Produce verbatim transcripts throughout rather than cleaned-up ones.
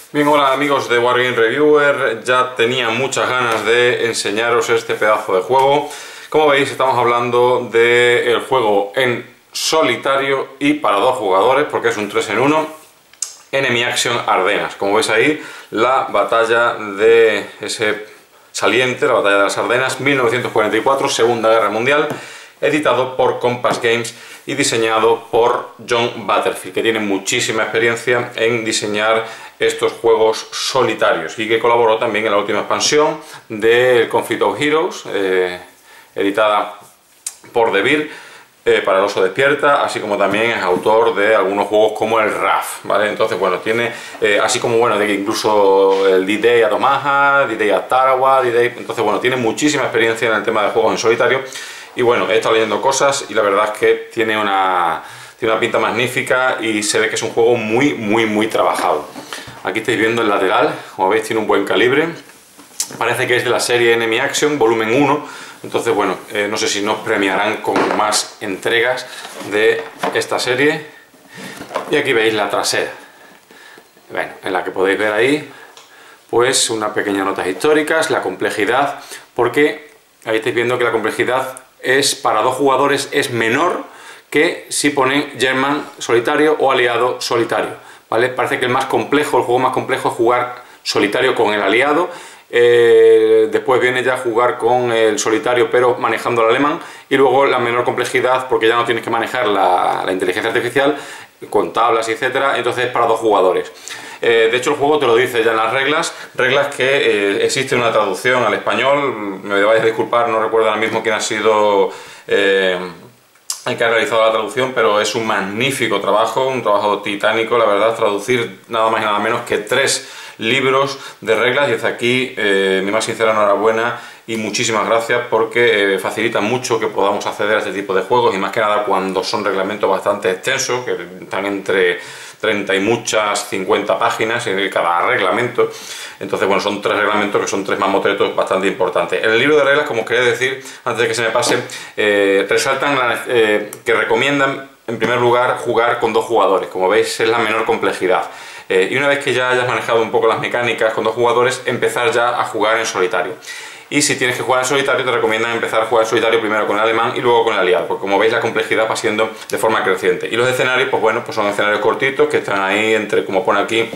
Bien, hola amigos de Wargame Reviewer, ya tenía muchas ganas de enseñaros este pedazo de juego. Como veis, estamos hablando del juego en solitario y para dos jugadores, porque es un tres en uno, Enemy Action Ardenas. Como veis ahí, la batalla de ese saliente, la batalla de las Ardenas, mil novecientos cuarenta y cuatro, Segunda Guerra Mundial, editado por Compass Games y diseñado por John Butterfield, que tiene muchísima experiencia en diseñar estos juegos solitarios y que colaboró también en la última expansión del Conflict of Heroes, eh, editada por De Beer, eh, para el Oso Despierta, así como también es autor de algunos juegos como el R A F, ¿vale? Entonces, bueno, tiene, eh, así como, bueno, de que incluso el D-Day at Omaha, D-Day at Tarawa, D-Day, entonces, bueno, tiene muchísima experiencia en el tema de juegos en solitario. Y bueno, he estado leyendo cosas y la verdad es que tiene una, tiene una pinta magnífica y se ve que es un juego muy, muy, muy trabajado. Aquí estáis viendo el lateral, como veis tiene un buen calibre. Parece que es de la serie Enemy Action, volumen uno. Entonces, bueno, eh, no sé si nos premiarán con más entregas de esta serie. Y aquí veis la trasera, bueno, en la que podéis ver ahí, pues unas pequeñas notas históricas, la complejidad, porque ahí estáis viendo que la complejidad es para dos jugadores es menor que si ponen German solitario o aliado solitario, ¿vale? Parece que el más complejo, el juego más complejo es jugar solitario con el aliado, eh, después viene ya jugar con el solitario pero manejando el alemán, y luego la menor complejidad porque ya no tienes que manejar la, la inteligencia artificial con tablas y etcétera, entonces es para dos jugadores. Eh, de hecho el juego te lo dice ya en las reglas, reglas que eh, existe una traducción al español, me vais a disculpar, no recuerdo ahora mismo quién ha sido eh, el que ha realizado la traducción, pero es un magnífico trabajo, un trabajo titánico, la verdad, traducir nada más y nada menos que tres libros de reglas, y desde aquí eh, mi más sincera enhorabuena y muchísimas gracias porque eh, facilita mucho que podamos acceder a este tipo de juegos, y más que nada cuando son reglamentos bastante extensos, que están entre treinta y muchas, cincuenta páginas en cada reglamento. Entonces, bueno, son tres reglamentos que son tres mamotretos bastante importantes. En el libro de reglas, como quería decir, antes de que se me pase, eh, resaltan la, eh, que recomiendan, en primer lugar, jugar con dos jugadores. Como veis, es la menor complejidad. Eh, y una vez que ya hayas manejado un poco las mecánicas con dos jugadores, empezar ya a jugar en solitario. Y si tienes que jugar en solitario, te recomiendan empezar a jugar en solitario primero con el alemán y luego con el aliado, porque como veis la complejidad va siendo de forma creciente. Y los escenarios, pues bueno, pues son escenarios cortitos que están ahí entre, como pone aquí,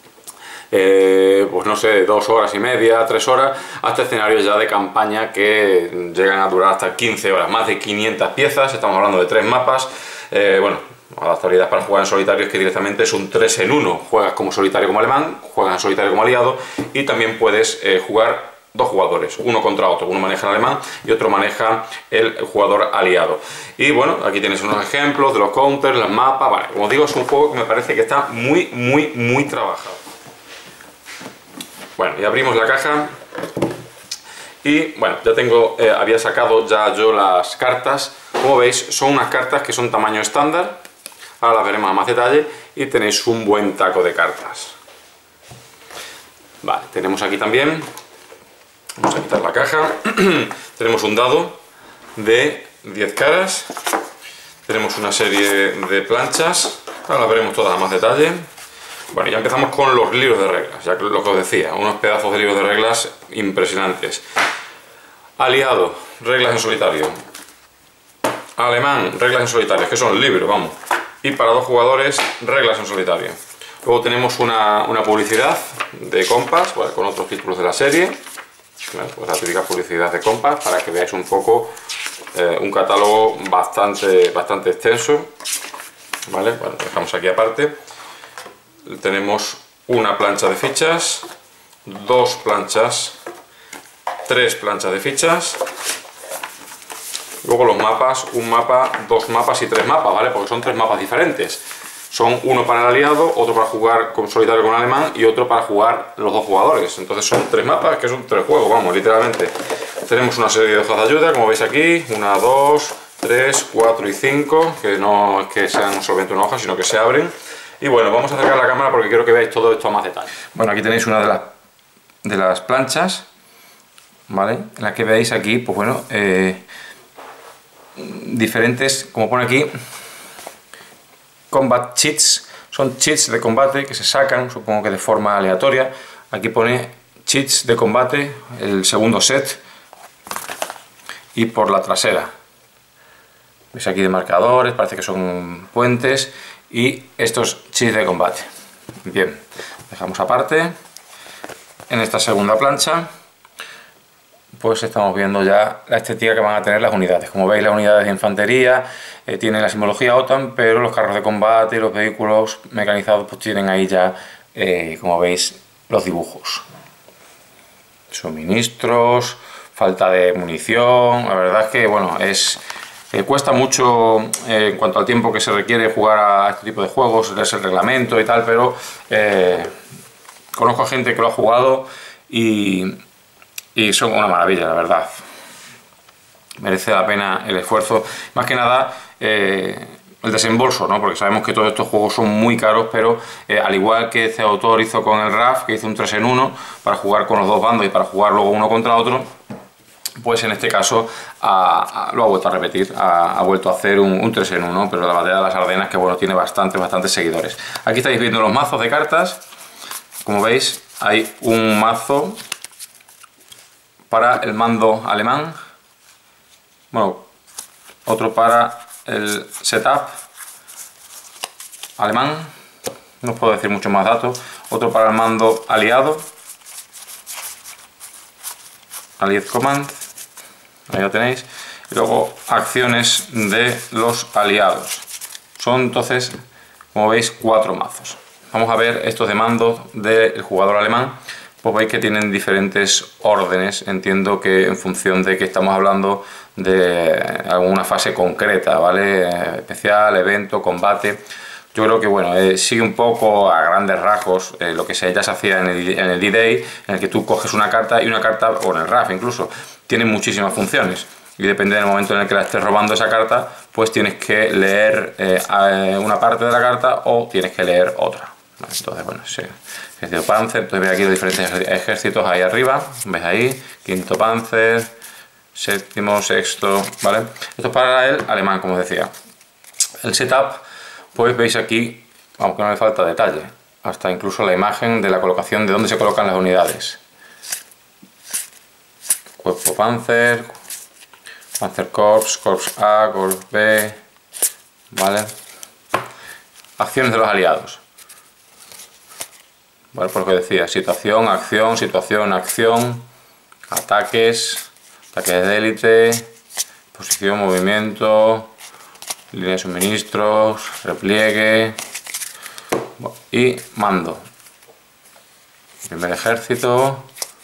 eh, pues no sé, dos horas y media, tres horas, hasta escenarios ya de campaña que llegan a durar hasta quince horas, más de quinientas piezas, estamos hablando de tres mapas, eh, bueno. La actualidad para jugar en solitario es que directamente es un tres en uno, juegas como solitario como alemán, juegas en solitario como aliado, y también puedes eh, jugar dos jugadores, uno contra otro, uno maneja el alemán y otro maneja el, el jugador aliado. Y bueno, aquí tenéis unos ejemplos de los counters, las mapas, vale, como digo, es un juego que me parece que está muy, muy, muy trabajado. Bueno, y abrimos la caja y bueno, ya tengo, eh, había sacado ya yo las cartas. Como veis, son unas cartas que son tamaño estándar. Ahora las veremos a más detalle y tenéis un buen taco de cartas. Vale, tenemos aquí también, vamos a quitar la caja, tenemos un dado de diez caras, tenemos una serie de planchas, ahora las veremos todas a más detalle. Bueno, ya empezamos con los libros de reglas, ya lo que os decía, unos pedazos de libros de reglas impresionantes. Aliado, reglas en solitario. Alemán, reglas en solitario, que son libros, vamos. Y para dos jugadores, reglas en solitario. Luego tenemos una, una publicidad de Compass, ¿vale? Con otros títulos de la serie, ¿vale? Pues la típica publicidad de Compass para que veáis un poco eh, un catálogo bastante, bastante extenso, ¿vale? Bueno, dejamos aquí aparte. Tenemos una plancha de fichas, dos planchas, tres planchas de fichas. Luego los mapas, un mapa, dos mapas y tres mapas, ¿vale? Porque son tres mapas diferentes. Son uno para el aliado, otro para jugar con solitario con alemán y otro para jugar los dos jugadores. Entonces son tres mapas, que son tres juegos, vamos, literalmente. Tenemos una serie de hojas de ayuda, como veis aquí, una, dos, tres, cuatro y cinco, que no es que sean solamente una hoja, sino que se abren. Y bueno, vamos a acercar la cámara porque quiero que veáis todo esto a más detalle. Bueno, aquí tenéis una de las, de las planchas, ¿vale? En la que veis aquí, pues bueno, eh, diferentes, como pone aquí, combat cheats, Son cheats de combate que se sacan, supongo que de forma aleatoria. Aquí pone cheats de combate, el segundo set, y por la trasera. Veis aquí de marcadores, parece que son puentes, y estos cheats de combate. Bien, dejamos aparte. En esta segunda plancha pues estamos viendo ya la estética que van a tener las unidades. Como veis, las unidades de infantería eh, tienen la simbología OTAN, pero los carros de combate y los vehículos mecanizados pues tienen ahí ya, eh, como veis, los dibujos. Suministros, falta de munición. La verdad es que bueno, es eh, cuesta mucho eh, en cuanto al tiempo que se requiere jugar a este tipo de juegos, leerse el reglamento y tal, pero eh, conozco a gente que lo ha jugado y, y son una maravilla, la verdad. Merece la pena el esfuerzo. Más que nada eh, el desembolso, ¿no? Porque sabemos que todos estos juegos son muy caros, pero eh, al igual que este autor hizo con el R A F, que hizo un tres en uno para jugar con los dos bandos y para jugar luego uno contra otro, pues en este caso a, a, lo ha vuelto a repetir, ha, ha vuelto a hacer un, un tres en uno, pero la batalla de las Ardenas, que bueno, tiene bastantes, bastantes seguidores. Aquí estáis viendo los mazos de cartas. Como veis, hay un mazo para el mando alemán, bueno, otro para el setup alemán, no os puedo decir mucho más datos, otro para el mando aliado, Allied Command, ahí lo tenéis, y luego acciones de los aliados. Son entonces, como veis, cuatro mazos. Vamos a ver estos de mando del jugador alemán. Pues veis que tienen diferentes órdenes. Entiendo que en función de que estamos hablando de alguna fase concreta, ¿vale? Especial, evento, combate. Yo creo que bueno, eh, sigue un poco a grandes rasgos eh, lo que se, ya se hacía en el, en el D-Day, en el que tú coges una carta y una carta, o en el R A F incluso, tiene muchísimas funciones. Y depende del momento en el que la estés robando esa carta, pues tienes que leer eh, una parte de la carta o tienes que leer otra. Entonces, bueno, sí. Ejército Panzer, entonces veis aquí los diferentes ejércitos ahí arriba, veis ahí, quinto Panzer, séptimo, sexto, ¿vale? Esto es para el alemán, como os decía. El setup, pues veis aquí, aunque no me falta detalle, hasta incluso la imagen de la colocación de dónde se colocan las unidades. Cuerpo Panzer, Panzer Corps, Corps A, Corps B, ¿vale? Acciones de los aliados. Bueno, por lo que decía, situación, acción, situación, acción, ataques, ataques de élite, posición, movimiento, línea de suministros, repliegue y mando. Primer ejército.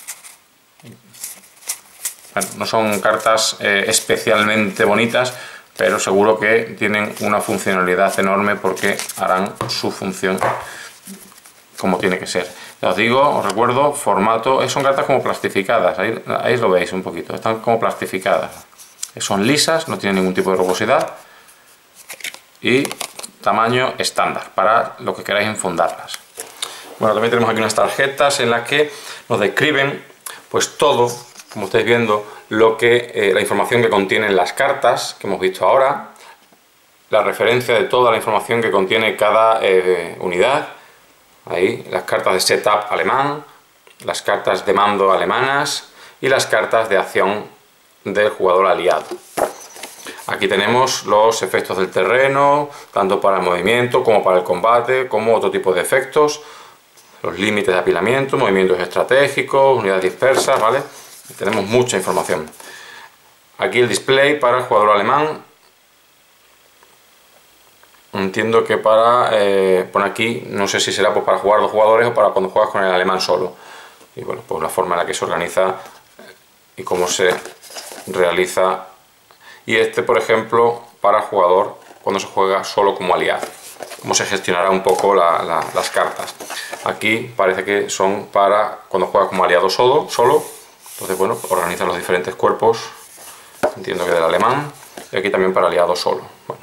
Bueno, no son cartas eh, especialmente bonitas, pero seguro que tienen una funcionalidad enorme porque harán su función como tiene que ser. Ya os digo, os recuerdo, formato, son cartas como plastificadas, ahí, ahí lo veis un poquito, están como plastificadas. Son lisas, no tienen ningún tipo de rugosidad y tamaño estándar para lo que queráis enfundarlas. Bueno, también tenemos aquí unas tarjetas en las que nos describen pues todo, como estáis viendo, lo que, eh, la información que contienen las cartas que hemos visto ahora, la referencia de toda la información que contiene cada eh, unidad. Ahí, las cartas de setup alemán, las cartas de mando alemanas y las cartas de acción del jugador aliado. Aquí tenemos los efectos del terreno, tanto para el movimiento como para el combate, como otro tipo de efectos, los límites de apilamiento, movimientos estratégicos, unidades dispersas, ¿vale? Tenemos mucha información. Aquí el display para el jugador alemán. Entiendo que para, eh, pone aquí, no sé si será pues para jugar dos jugadores o para cuando juegas con el alemán solo. Y bueno, pues la forma en la que se organiza y cómo se realiza. Y este, por ejemplo, para el jugador cuando se juega solo como aliado. Cómo se gestionará un poco la, la, las cartas. Aquí parece que son para cuando juegas como aliado solo, solo. Entonces, bueno, organizan los diferentes cuerpos. Entiendo que del alemán. Y aquí también para aliado solo. Bueno.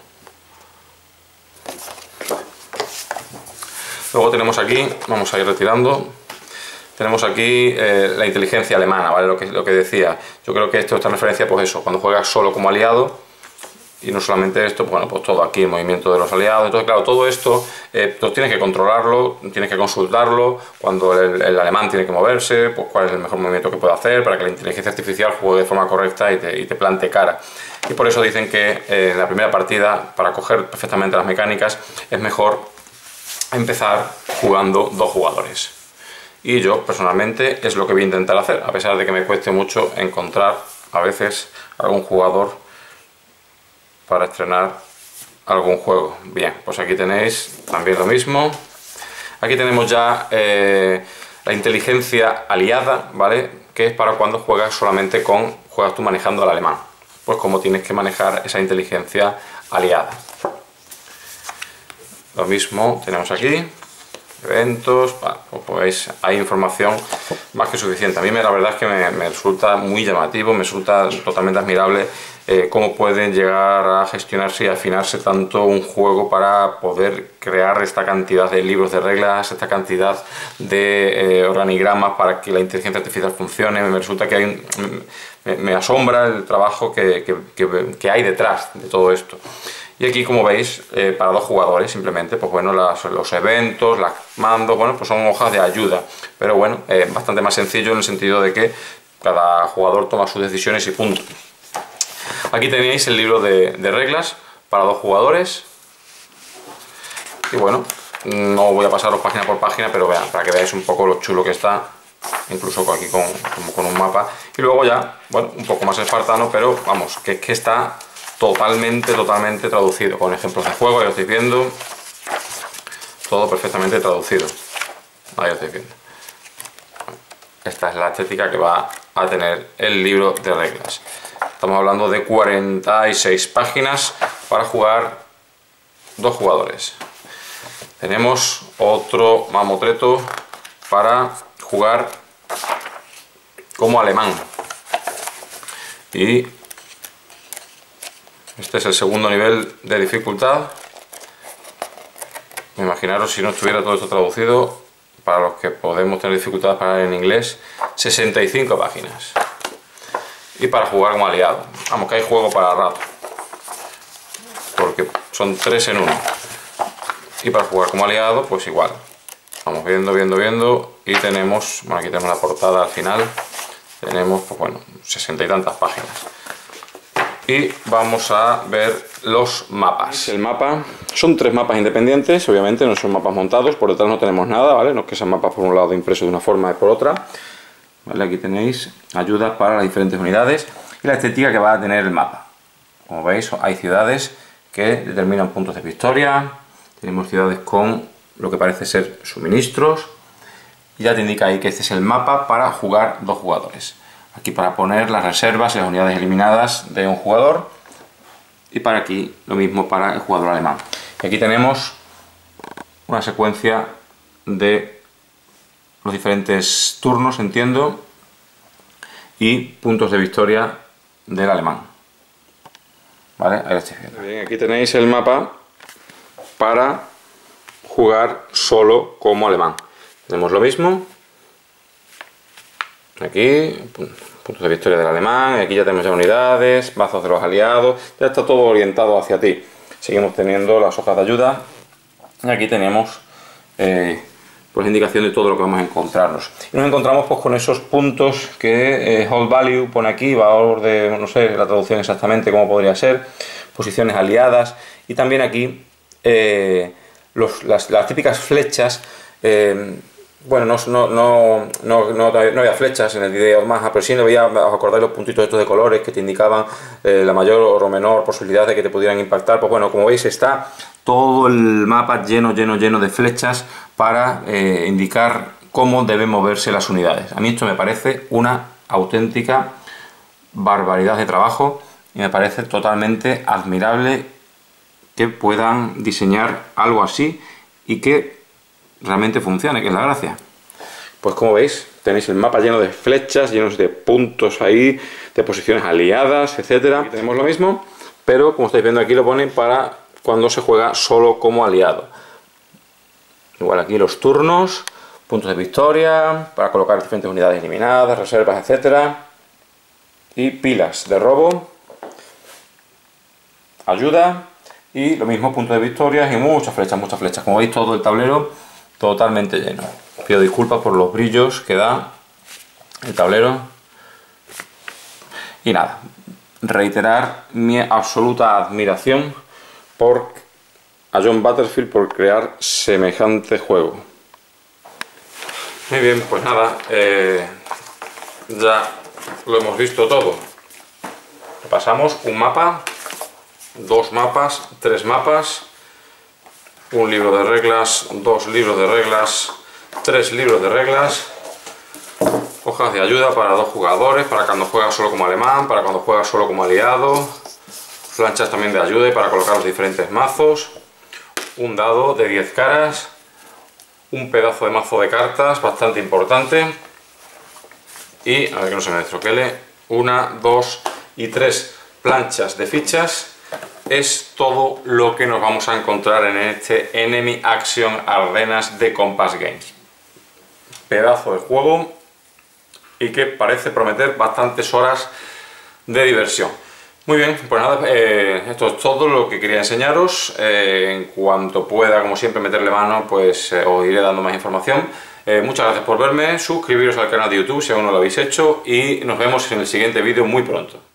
Luego tenemos aquí, vamos a ir retirando, tenemos aquí eh, la inteligencia alemana, ¿vale? Lo que, lo que decía, yo creo que esto está en referencia, pues eso, cuando juegas solo como aliado, Y no solamente esto, bueno, pues todo aquí, el movimiento de los aliados. Entonces, claro, todo esto eh, pues tienes que controlarlo, tienes que consultarlo, cuando el, el alemán tiene que moverse, pues cuál es el mejor movimiento que puede hacer para que la inteligencia artificial juegue de forma correcta y te, y te plante cara. Y por eso dicen que eh, en la primera partida, para coger perfectamente las mecánicas, es mejor empezar jugando dos jugadores. Y yo, personalmente, es lo que voy a intentar hacer, a pesar de que me cueste mucho encontrar a veces algún jugador para estrenar algún juego. Bien, pues aquí tenéis también lo mismo. Aquí tenemos ya eh, la inteligencia aliada, ¿vale? Que es para cuando juegas solamente con, juegas tú manejando al alemán. Pues cómo tienes que manejar esa inteligencia aliada. Lo mismo tenemos aquí, eventos, bueno, como veis hay información más que suficiente. A mí me, la verdad es que me, me resulta muy llamativo, me resulta totalmente admirable eh, cómo pueden llegar a gestionarse y afinarse tanto un juego para poder crear esta cantidad de libros de reglas, esta cantidad de eh, organigramas para que la inteligencia artificial funcione. Me resulta que hay un, me, me asombra el trabajo que, que, que, que hay detrás de todo esto. Y aquí, como veis, eh, para dos jugadores simplemente, pues bueno, las, los eventos, los mandos, bueno, pues son hojas de ayuda. Pero bueno, eh, bastante más sencillo en el sentido de que cada jugador toma sus decisiones y punto. Aquí tenéis el libro de, de reglas para dos jugadores. Y bueno, no voy a pasaros página por página, pero vean, para que veáis un poco lo chulo que está. Incluso aquí con, como con un mapa. Y luego ya, bueno, un poco más espartano, pero vamos, que es que está totalmente, totalmente traducido, con ejemplos de juego, ya lo estáis viendo, todo perfectamente traducido, ahí lo estáis viendo. Esta es la estética que va a tener el libro de reglas. Estamos hablando de cuarenta y seis páginas para jugar dos jugadores. Tenemos otro mamotreto para jugar como alemán. Y este es el segundo nivel de dificultad. Imaginaros si no estuviera todo esto traducido, para los que podemos tener dificultades para leer en inglés, sesenta y cinco páginas. Y para jugar como aliado. Vamos, que hay juego para rato. Porque son tres en uno. Y para jugar como aliado, pues igual. Vamos viendo, viendo, viendo. Y tenemos, bueno, aquí tenemos la portada al final. Tenemos, pues bueno, sesenta y tantas páginas. Y vamos a ver los mapas. El mapa son tres mapas independientes, obviamente no son mapas montados, por detrás no tenemos nada, ¿vale? No es que sean mapas por un lado impresos de una forma y por otra. ¿Vale? Aquí tenéis ayudas para las diferentes unidades y la estética que va a tener el mapa. Como veis, hay ciudades que determinan puntos de victoria, tenemos ciudades con lo que parece ser suministros, y ya te indica ahí que este es el mapa para jugar dos jugadores. Aquí para poner las reservas y las unidades eliminadas de un jugador. Y para aquí lo mismo para el jugador alemán. Y aquí tenemos una secuencia de los diferentes turnos, entiendo, y puntos de victoria del alemán. ¿Vale? Ahí lo estoy viendo. Bien, aquí tenéis el mapa para jugar solo como alemán. Tenemos lo mismo. Aquí, puntos de victoria del alemán, aquí ya tenemos ya unidades, bazos de los aliados, ya está todo orientado hacia ti. Seguimos teniendo las hojas de ayuda y aquí tenemos eh, pues indicación de todo lo que vamos a encontrarnos. Y nos encontramos pues con esos puntos que eh, Hold Value pone aquí, valor de, no sé la traducción exactamente cómo podría ser, posiciones aliadas, y también aquí eh, los, las, las típicas flechas. eh, Bueno, no, no, no, no, no, no había flechas en el video más, pero sí no veía, os acordáis los puntitos estos de colores que te indicaban eh, la mayor o menor posibilidad de que te pudieran impactar. Pues bueno, como veis está todo el mapa lleno, lleno, lleno de flechas para eh, indicar cómo deben moverse las unidades. A mí esto me parece una auténtica barbaridad de trabajo y me parece totalmente admirable que puedan diseñar algo así y que realmente funcione, que es la gracia. Pues como veis, tenéis el mapa lleno de flechas, llenos de puntos ahí, de posiciones aliadas, etcétera. Tenemos lo mismo, pero como estáis viendo aquí lo ponen para cuando se juega solo como aliado. Igual aquí los turnos, puntos de victoria, para colocar diferentes unidades eliminadas, reservas, etcétera. Y pilas de robo. ayuda y lo mismo, punto de victorias y muchas flechas, muchas flechas. Como veis, todo el tablero totalmente lleno. Pido disculpas por los brillos que da el tablero. Y nada, reiterar mi absoluta admiración por a John Butterfield por crear semejante juego. Muy bien, pues nada, eh, ya lo hemos visto todo. Pasamos un mapa, dos mapas, tres mapas, un libro de reglas, dos libros de reglas, tres libros de reglas, hojas de ayuda para dos jugadores, para cuando juegas solo como alemán, para cuando juegas solo como aliado, planchas también de ayuda y para colocar los diferentes mazos, un dado de diez caras, un pedazo de mazo de cartas bastante importante y, a ver que no se me destroquele, una, dos y tres planchas de fichas. Es todo lo que nos vamos a encontrar en este Enemy Action Ardenas de Compass Games. Pedazo de juego y que parece prometer bastantes horas de diversión. Muy bien, pues nada, eh, esto es todo lo que quería enseñaros. Eh, en cuanto pueda, como siempre, meterle mano, pues eh, os iré dando más información. Eh, muchas gracias por verme, suscribiros al canal de YouTube si aún no lo habéis hecho y nos vemos en el siguiente vídeo muy pronto.